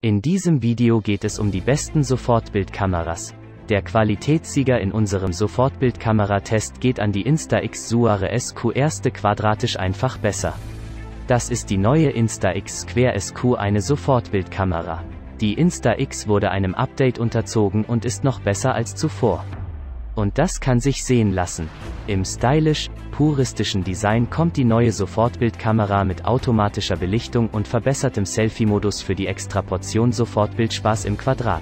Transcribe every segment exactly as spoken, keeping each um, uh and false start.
In diesem Video geht es um die besten Sofortbildkameras. Der Qualitätssieger in unserem Sofortbildkamera-Test geht an die Instax Square S Q erste quadratisch einfach besser. Das ist die neue Instax Square S Q, eine Sofortbildkamera. Die Instax wurde einem Update unterzogen und ist noch besser als zuvor. Und das kann sich sehen lassen. Im stylisch, puristischen Design kommt die neue Sofortbildkamera mit automatischer Belichtung und verbessertem Selfie-Modus für die Extraportion Sofortbildspaß im Quadrat.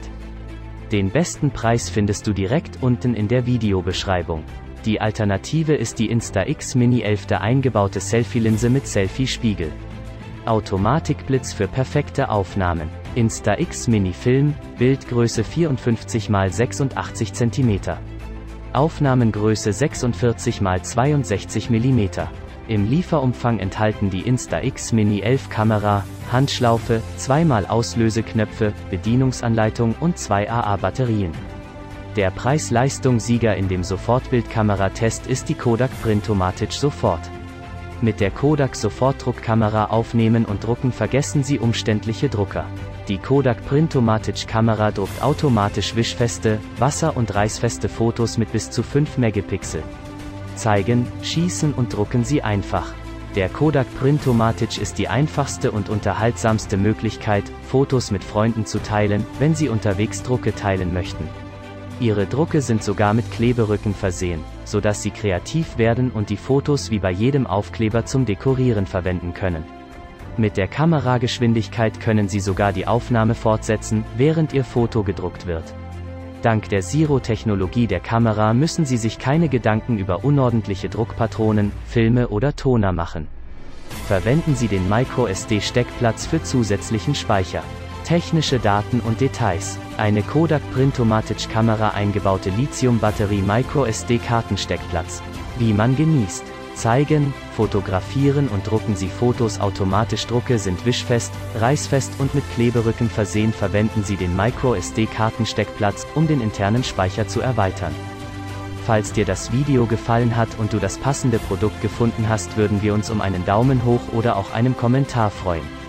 Den besten Preis findest du direkt unten in der Videobeschreibung. Die Alternative ist die Instax Mini elf, eingebaute Selfie-Linse mit Selfie-Spiegel. Automatikblitz für perfekte Aufnahmen. Instax Mini Film, Bildgröße vierundfünfzig mal sechsundachtzig Zentimeter. Aufnahmengröße sechsundvierzig mal zweiundsechzig Millimeter. Im Lieferumfang enthalten die Instax Mini elf Kamera, Handschlaufe, zweimal Auslöseknöpfe, Bedienungsanleitung und zwei A A-Batterien. Der Preis-Leistung-Sieger in dem Sofortbildkamera-Test ist die Kodak Printomatic Sofort. Mit der Kodak Sofortdruckkamera aufnehmen und drucken vergessen Sie umständliche Drucker. Die Kodak Printomatic Kamera druckt automatisch wischfeste, wasser- und reißfeste Fotos mit bis zu fünf Megapixel. Zeigen, schießen und drucken Sie einfach. Der Kodak Printomatic ist die einfachste und unterhaltsamste Möglichkeit, Fotos mit Freunden zu teilen, wenn Sie unterwegs Drucke teilen möchten. Ihre Drucke sind sogar mit Kleberücken versehen, sodass Sie kreativ werden und die Fotos wie bei jedem Aufkleber zum Dekorieren verwenden können. Mit der Kamerageschwindigkeit können Sie sogar die Aufnahme fortsetzen, während Ihr Foto gedruckt wird. Dank der Zero-Technologie der Kamera müssen Sie sich keine Gedanken über unordentliche Druckpatronen, Filme oder Toner machen. Verwenden Sie den MicroSD-Steckplatz für zusätzlichen Speicher. Technische Daten und Details. Eine Kodak Printomatic Kamera, eingebaute Lithium-Batterie, MicroSD-Kartensteckplatz. Wie man genießt. Zeigen, fotografieren und drucken Sie Fotos automatisch. Drucke sind wischfest, reißfest und mit Kleberücken versehen. Verwenden Sie den MicroSD-Kartensteckplatz, um den internen Speicher zu erweitern. Falls dir das Video gefallen hat und du das passende Produkt gefunden hast, würden wir uns um einen Daumen hoch oder auch einem Kommentar freuen.